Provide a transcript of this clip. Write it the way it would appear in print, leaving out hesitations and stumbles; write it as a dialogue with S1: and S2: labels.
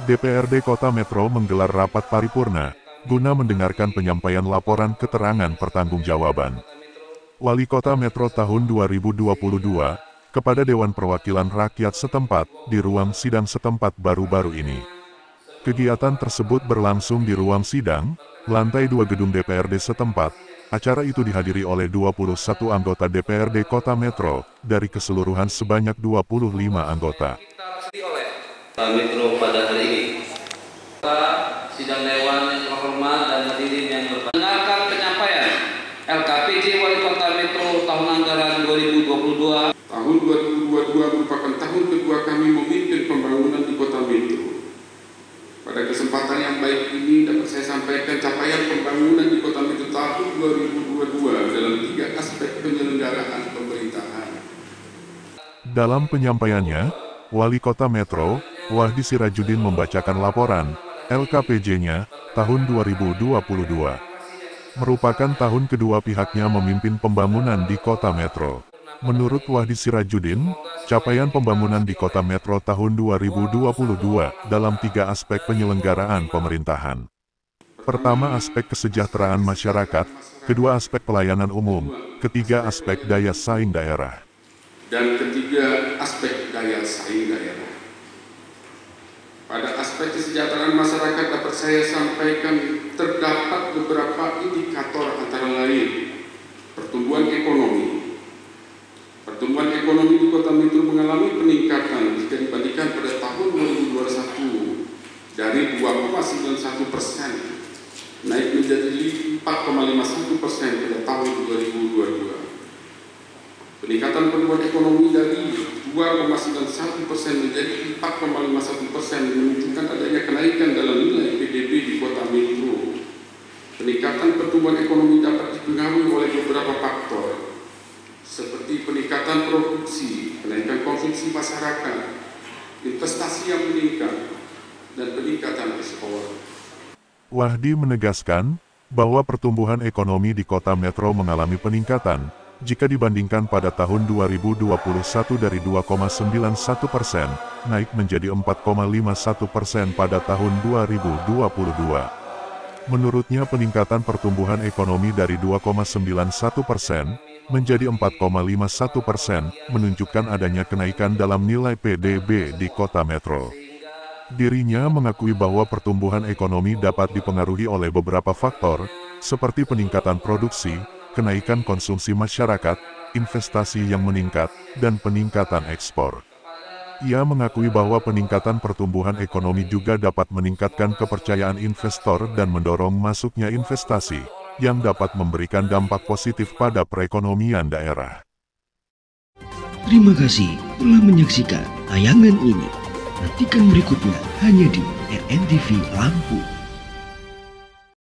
S1: DPRD Kota Metro menggelar rapat paripurna, guna mendengarkan penyampaian laporan keterangan pertanggungjawaban Wali Kota Metro tahun 2022, kepada Dewan Perwakilan Rakyat setempat, di ruang sidang setempat baru-baru ini. Kegiatan tersebut berlangsung di ruang sidang, lantai 2 gedung DPRD setempat. Acara itu dihadiri oleh 21 anggota DPRD Kota Metro, dari keseluruhan sebanyak 25 anggota.
S2: Metro pada hari ini. Sidang Dewan yang terhormat dan hadirin yang berbahagia. Mendengarkan penyampaian LKPJ Wali Kota Metro tahun anggaran 2022.
S3: Tahun 2022 merupakan tahun kedua kami memimpin pembangunan di Kota Metro. Pada kesempatan yang baik ini dapat saya sampaikan capaian pembangunan di Kota Metro tahun 2022 dalam 3 aspek penyelenggaraan pemerintahan.
S1: Dalam penyampaiannya, Wali Kota Metro, Wahdi Sirajudin membacakan laporan LKPJ-nya tahun 2022. Merupakan tahun kedua pihaknya memimpin pembangunan di Kota Metro. Menurut Wahdi Sirajudin, capaian pembangunan di Kota Metro tahun 2022 dalam 3 aspek penyelenggaraan pemerintahan. Pertama, aspek kesejahteraan masyarakat, kedua aspek pelayanan umum, ketiga aspek daya saing daerah.
S3: Dan ketiga aspek daya saing daerah. Pada aspek kesejahteraan masyarakat dapat saya sampaikan terdapat beberapa indikator antara lain pertumbuhan ekonomi. Pertumbuhan ekonomi di Kota Metro mengalami peningkatan jika dibandingkan pada tahun 2021 dari 2,91% naik menjadi 4,51% pada tahun 2022. Peningkatan pertumbuhan ekonomi dari 2,91% menjadi 4,51% menunjukkan adanya kenaikan dalam nilai PDB di Kota Metro. Peningkatan pertumbuhan ekonomi dapat dipengaruhi oleh beberapa faktor, seperti peningkatan produksi, kenaikan konsumsi masyarakat, investasi yang meningkat, dan peningkatan ekspor.
S1: Wahdi menegaskan bahwa pertumbuhan ekonomi di Kota Metro mengalami peningkatan jika dibandingkan pada tahun 2021 dari 2,91% naik menjadi 4,51% pada tahun 2022. Menurutnya peningkatan pertumbuhan ekonomi dari 2,91% menjadi 4,51% menunjukkan adanya kenaikan dalam nilai PDB di Kota Metro. Dirinya mengakui bahwa pertumbuhan ekonomi dapat dipengaruhi oleh beberapa faktor, seperti peningkatan produksi, kenaikan konsumsi masyarakat, investasi yang meningkat, dan peningkatan ekspor. Ia mengakui bahwa peningkatan pertumbuhan ekonomi juga dapat meningkatkan kepercayaan investor dan mendorong masuknya investasi, yang dapat memberikan dampak positif pada perekonomian daerah.
S4: Terima kasih telah menyaksikan tayangan ini. Nantikan berikutnya hanya di RNTV Lampung.